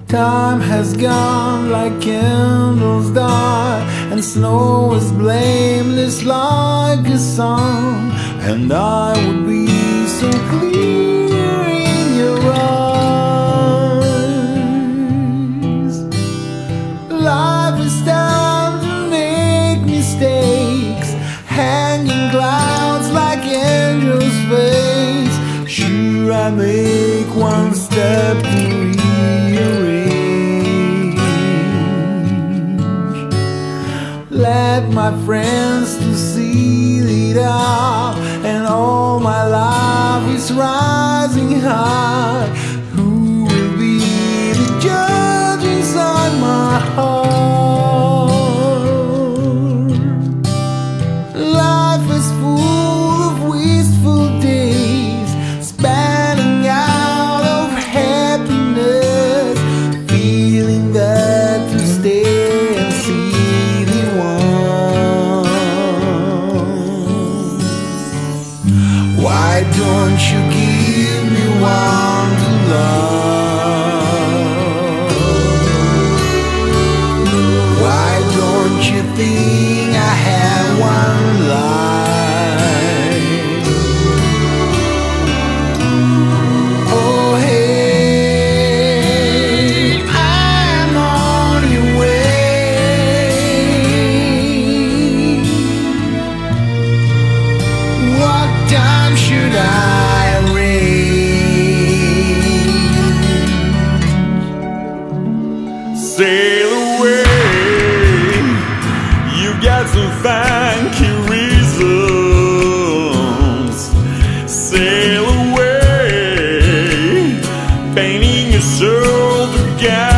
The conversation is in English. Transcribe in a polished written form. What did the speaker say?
Time has gone like candles die, and snow is blameless like a song. And I would be so clear in your eyes. Life is time to make mistakes, hanging clouds like angels' face. Sure, I make one step to let my friends to see it out, and all my life is rising high. Who will be the judge inside my heart? Life is full of wistful days, spanning out of happiness, feeling that to stay and see. Why don't you give me one to love? Why don't you think I have one life? Oh hey, I'm on your way. What time should I arrange? Sail away, you've got some funky reasons. Sail away, painting your soul together.